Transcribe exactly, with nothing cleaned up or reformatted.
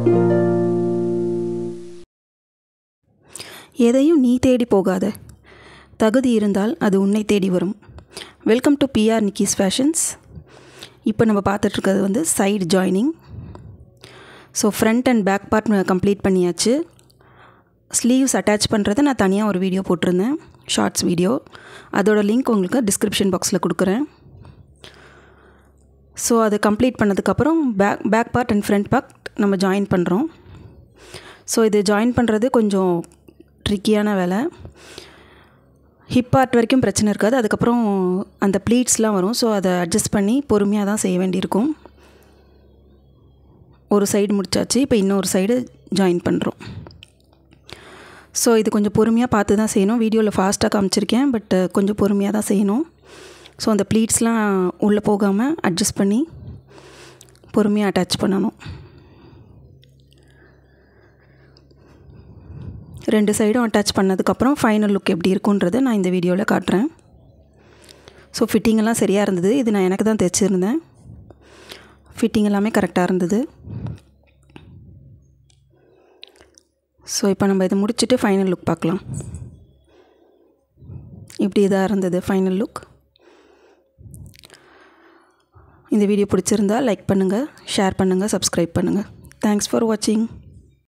எதையும் நீ தேடி போகாத, தகுதி இருந்தால் அது உன்னை தேடி வரும். Welcome to PR Nikki's fashions. இப்போ நம்ம பார்த்துட்ருக்கிறது வந்து side joining. So front and back part complete பண்ணியாச்சு. ஸ்லீவ்ஸ் அட்டாச் பண்ணுறதை நான் தனியாக ஒரு வீடியோ போட்டிருந்தேன், ஷார்ட்ஸ் வீடியோ. அதோட லிங்க் உங்களுக்கு டிஸ்கிரிப்ஷன் பாக்ஸில் கொடுக்குறேன். ஸோ அதை கம்ப்ளீட் பண்ணதுக்கப்புறம் back back part and front part நம்ம ஜாயின் பண்ணுறோம். ஸோ இது ஜாயின் பண்ணுறது கொஞ்சம் ட்ரிக்கியான வேலை. ஹிப் பார்ட் வரைக்கும் பிரச்சனை இருக்காது, அதுக்கப்புறம் அந்த ப்ளீட்ஸ்லாம் வரும். ஸோ அதை அட்ஜஸ்ட் பண்ணி பொறுமையாக தான் செய்ய வேண்டியிருக்கும். ஒரு சைடு முடிச்சாச்சு, இப்போ இன்னொரு சைடு ஜாயின் பண்ணுறோம். ஸோ இது கொஞ்சம் பொறுமையாக பார்த்து தான் செய்யணும். வீடியோவில் ஃபாஸ்ட்டாக காமிச்சிருக்கேன், பட் கொஞ்சம் பொறுமையாக தான் செய்யணும். ஸோ அந்த ப்ளீட்ஸ்லாம் உள்ளே போகாமல் அட்ஜஸ்ட் பண்ணி பொறுமையாக அட்டாச் பண்ணணும். ரெண்டு சைடும் அட்டாச் பண்ணதுக்கப்புறம் ஃபைனல் லுக் எப்படி இருக்குன்றதை நான் இந்த வீடியோவில் காட்டுறேன். ஸோ ஃபிட்டிங் எல்லாம் சரியாக இருந்தது. இது நான் எனக்கு தான் தைச்சிருந்தேன். ஃபிட்டிங் எல்லாமே கரெக்டாக இருந்தது. ஸோ இப்போ நம்ம இதை முடிச்சுட்டு ஃபைனல் லுக் பார்க்கலாம். இப்படி இதாக இருந்தது ஃபைனல் லுக். இந்த வீடியோ பிடிச்சிருந்தால் லைக் பண்ணுங்கள், ஷேர் பண்ணுங்கள், சப்ஸ்கிரைப் பண்ணுங்கள். தேங்க்ஸ் ஃபார் வாட்சிங்.